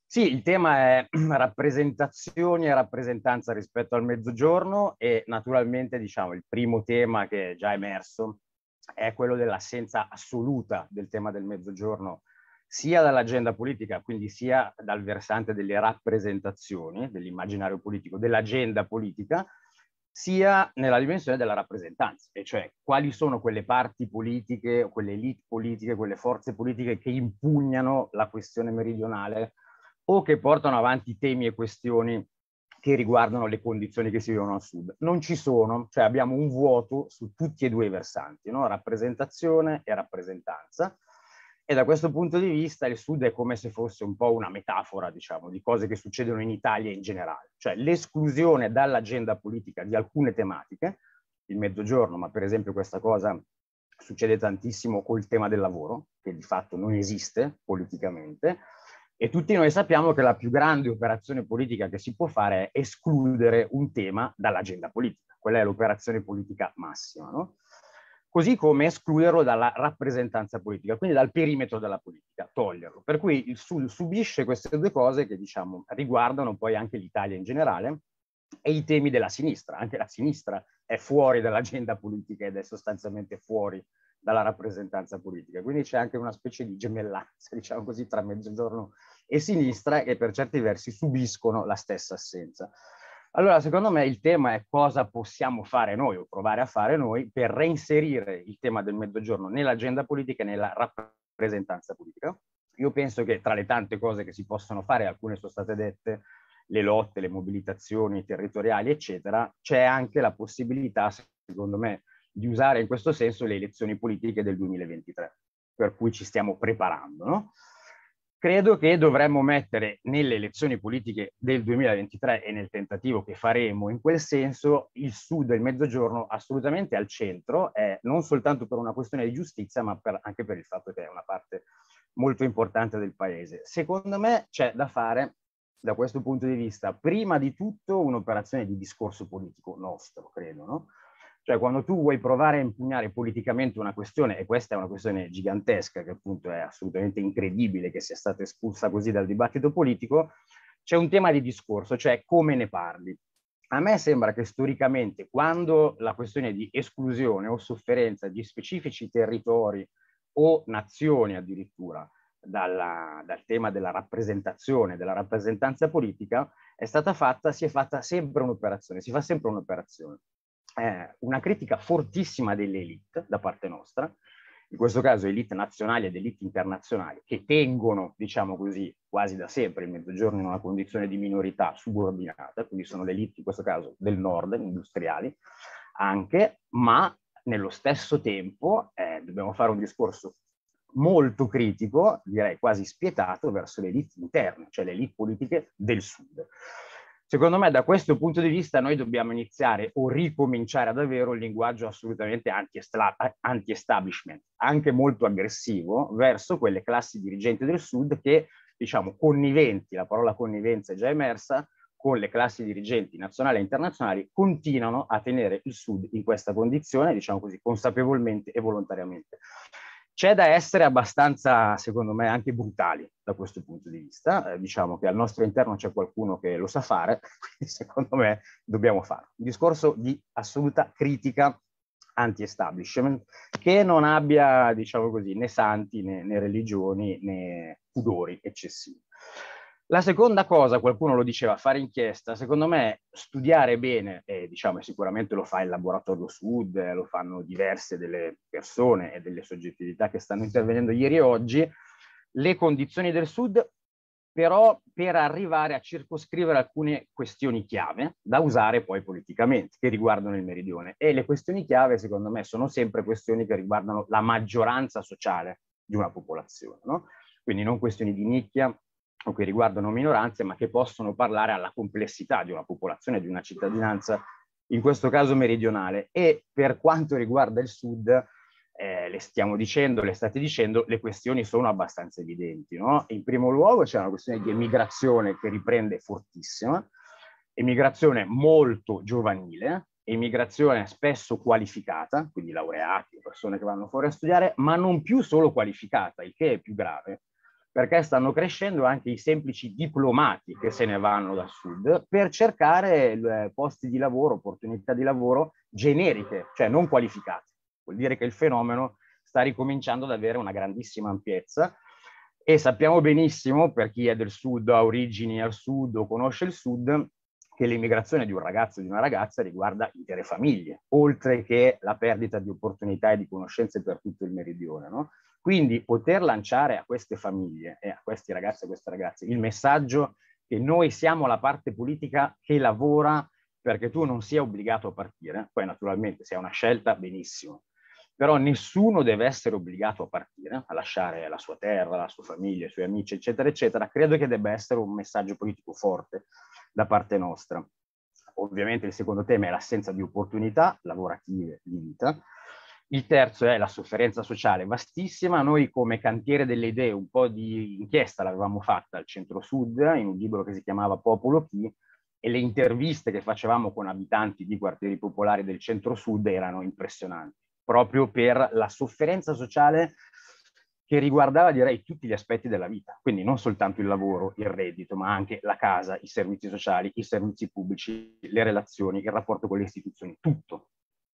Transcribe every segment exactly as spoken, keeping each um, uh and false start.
Sì, il tema è rappresentazioni e rappresentanza rispetto al mezzogiorno e naturalmente, diciamo, il primo tema che è già emerso è quello dell'assenza assoluta del tema del mezzogiorno, sia dall'agenda politica, quindi sia dal versante delle rappresentazioni, dell'immaginario politico, dell'agenda politica, sia nella dimensione della rappresentanza, e cioè quali sono quelle parti politiche, quelle elite politiche, quelle forze politiche che impugnano la questione meridionale o che portano avanti temi e questioni che riguardano le condizioni che si vivono al sud. Non ci sono, cioè abbiamo un vuoto su tutti e due i versanti, no? Rappresentazione e rappresentanza. E da questo punto di vista il sud è come se fosse un po' una metafora, diciamo, di cose che succedono in Italia in generale. Cioè l'esclusione dall'agenda politica di alcune tematiche, il mezzogiorno, ma per esempio questa cosa succede tantissimo col tema del lavoro, che di fatto non esiste politicamente, e tutti noi sappiamo che la più grande operazione politica che si può fare è escludere un tema dall'agenda politica. Quella è l'operazione politica massima, no? Così come escluderlo dalla rappresentanza politica, quindi dal perimetro della politica, toglierlo. Per cui il Sud subisce queste due cose che, diciamo, riguardano poi anche l'Italia in generale e i temi della sinistra. Anche la sinistra è fuori dall'agenda politica ed è sostanzialmente fuori dalla rappresentanza politica. Quindi c'è anche una specie di gemellanza, diciamo così, tra mezzogiorno e sinistra, che per certi versi subiscono la stessa assenza. Allora, secondo me il tema è cosa possiamo fare noi o provare a fare noi per reinserire il tema del mezzogiorno nell'agenda politica e nella rappresentanza politica. Io penso che tra le tante cose che si possono fare, alcune sono state dette, le lotte, le mobilitazioni territoriali, eccetera, c'è anche la possibilità, secondo me, di usare in questo senso le elezioni politiche del duemilaventitré, per cui ci stiamo preparando, no? Credo che dovremmo mettere nelle elezioni politiche del duemilaventitré e nel tentativo che faremo in quel senso il Sud e il Mezzogiorno assolutamente al centro, eh, non soltanto per una questione di giustizia, ma per, anche per il fatto che è una parte molto importante del paese. Secondo me c'è da fare, da questo punto di vista, prima di tutto un'operazione di discorso politico nostro, credo, no? Cioè quando tu vuoi provare a impugnare politicamente una questione, e questa è una questione gigantesca che appunto è assolutamente incredibile che sia stata espulsa così dal dibattito politico, c'è un tema di discorso, cioè come ne parli. A me sembra che storicamente quando la questione di esclusione o sofferenza di specifici territori o nazioni addirittura dalla, dal tema della rappresentazione, della rappresentanza politica, è stata fatta, si è fatta sempre un'operazione, si fa sempre un'operazione. Eh, una critica fortissima delle elite da parte nostra, in questo caso elite nazionali ed elite internazionali, che tengono, diciamo così, quasi da sempre il Mezzogiorno in una condizione di minorità subordinata, quindi sono le elite in questo caso del nord, industriali, anche, ma nello stesso tempo eh, dobbiamo fare un discorso molto critico, direi quasi spietato, verso le elite interne, cioè le elite politiche del sud. Secondo me da questo punto di vista noi dobbiamo iniziare o ricominciare ad avere un linguaggio assolutamente anti-establishment, anche molto aggressivo, verso quelle classi dirigenti del Sud che, diciamo, conniventi, la parola connivenza è già emersa, con le classi dirigenti nazionali e internazionali, continuano a tenere il Sud in questa condizione, diciamo così, consapevolmente e volontariamente. C'è da essere abbastanza, secondo me, anche brutali da questo punto di vista. Eh, diciamo che al nostro interno c'è qualcuno che lo sa fare, quindi secondo me dobbiamo farlo. Un discorso di assoluta critica anti-establishment che non abbia, diciamo così, né santi né, né religioni né pudori eccessivi. La seconda cosa, qualcuno lo diceva, fare inchiesta, secondo me studiare bene, e diciamo sicuramente lo fa il Laboratorio Sud, eh, lo fanno diverse delle persone e delle soggettività che stanno intervenendo ieri e oggi, le condizioni del Sud, però per arrivare a circoscrivere alcune questioni chiave da usare poi politicamente, che riguardano il meridione. E le questioni chiave, secondo me, sono sempre questioni che riguardano la maggioranza sociale di una popolazione, no? Quindi non questioni di nicchia, o che riguardano minoranze, ma che possono parlare alla complessità di una popolazione, di una cittadinanza, in questo caso meridionale. E per quanto riguarda il Sud, eh, le stiamo dicendo, le state dicendo, le questioni sono abbastanza evidenti, no? In primo luogo c'è una questione di emigrazione che riprende fortissima, emigrazione molto giovanile, emigrazione spesso qualificata, quindi laureati, persone che vanno fuori a studiare, ma non più solo qualificata, il che è più grave, perché stanno crescendo anche i semplici diplomati che se ne vanno dal sud per cercare eh, posti di lavoro, opportunità di lavoro generiche, cioè non qualificate. Vuol dire che il fenomeno sta ricominciando ad avere una grandissima ampiezza e sappiamo benissimo, per chi è del sud, ha origini al sud o conosce il sud, che l'immigrazione di un ragazzo o di una ragazza riguarda intere famiglie, oltre che la perdita di opportunità e di conoscenze per tutto il meridione, no? Quindi poter lanciare a queste famiglie e a questi ragazzi e a queste ragazze il messaggio che noi siamo la parte politica che lavora perché tu non sia obbligato a partire, poi naturalmente se è una scelta benissimo, però nessuno deve essere obbligato a partire, a lasciare la sua terra, la sua famiglia, i suoi amici, eccetera, eccetera. Credo che debba essere un messaggio politico forte da parte nostra. Ovviamente il secondo tema è l'assenza di opportunità lavorative di vita. Il terzo è la sofferenza sociale vastissima. Noi come Cantiere delle Idee un po' di inchiesta l'avevamo fatta al centro-sud in un libro che si chiamava Popolo Chi, e le interviste che facevamo con abitanti di quartieri popolari del centro-sud erano impressionanti, proprio per la sofferenza sociale che riguardava, direi, tutti gli aspetti della vita. Quindi non soltanto il lavoro, il reddito, ma anche la casa, i servizi sociali, i servizi pubblici, le relazioni, il rapporto con le istituzioni, tutto.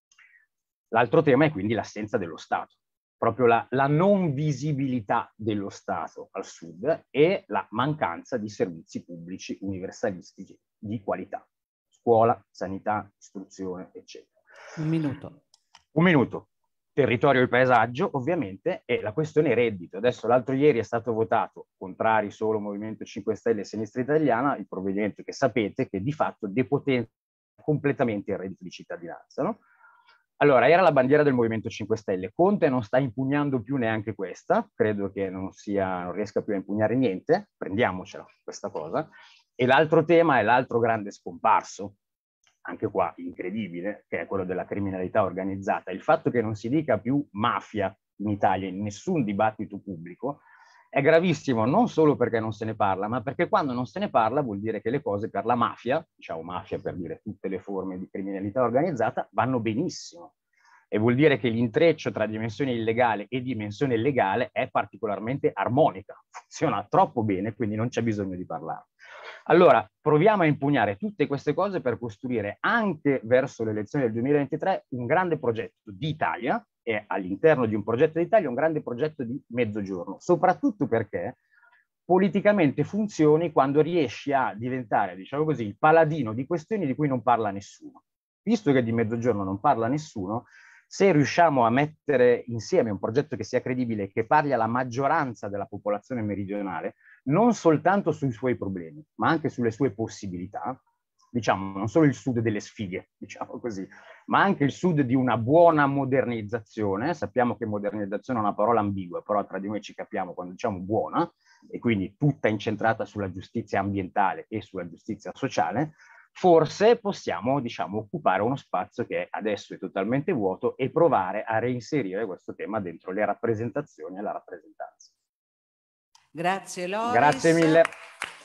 L'altro tema è quindi l'assenza dello Stato, proprio la, la non visibilità dello Stato al sud e la mancanza di servizi pubblici universalistici di qualità. Scuola, sanità, istruzione, eccetera. Un minuto. Un minuto. Territorio e paesaggio, ovviamente, e la questione reddito. Adesso l'altro ieri è stato votato, contrari solo Movimento cinque Stelle e Sinistra Italiana, il provvedimento che sapete che di fatto depotenzia completamente il reddito di cittadinanza, no? Allora, era la bandiera del Movimento cinque Stelle. Conte non sta impugnando più neanche questa, credo che non, sia, non riesca più a impugnare niente, prendiamocela questa cosa. E l'altro tema è l'altro grande scomparso, anche qua incredibile, che è quello della criminalità organizzata. Il fatto che non si dica più mafia in Italia in nessun dibattito pubblico è gravissimo, non solo perché non se ne parla, ma perché quando non se ne parla vuol dire che le cose per la mafia, diciamo mafia per dire tutte le forme di criminalità organizzata, vanno benissimo. E vuol dire che l'intreccio tra dimensione illegale e dimensione legale è particolarmente armonica, funziona troppo bene, quindi non c'è bisogno di parlare. Allora, proviamo a impugnare tutte queste cose per costruire anche verso le elezioni del duemilaventitré un grande progetto di Italia e all'interno di un progetto d'Italia un grande progetto di mezzogiorno, soprattutto perché politicamente funzioni quando riesci a diventare, diciamo così, il paladino di questioni di cui non parla nessuno. Visto che di mezzogiorno non parla nessuno, se riusciamo a mettere insieme un progetto che sia credibile e che parli alla maggioranza della popolazione meridionale, non soltanto sui suoi problemi, ma anche sulle sue possibilità, diciamo, non solo il sud delle sfighe, diciamo così, ma anche il sud di una buona modernizzazione. Sappiamo che modernizzazione è una parola ambigua, però tra di noi ci capiamo quando diciamo buona, e quindi tutta incentrata sulla giustizia ambientale e sulla giustizia sociale. Forse possiamo, diciamo, occupare uno spazio che adesso è totalmente vuoto e provare a reinserire questo tema dentro le rappresentazioni e la rappresentanza. Grazie Loris. Grazie mille.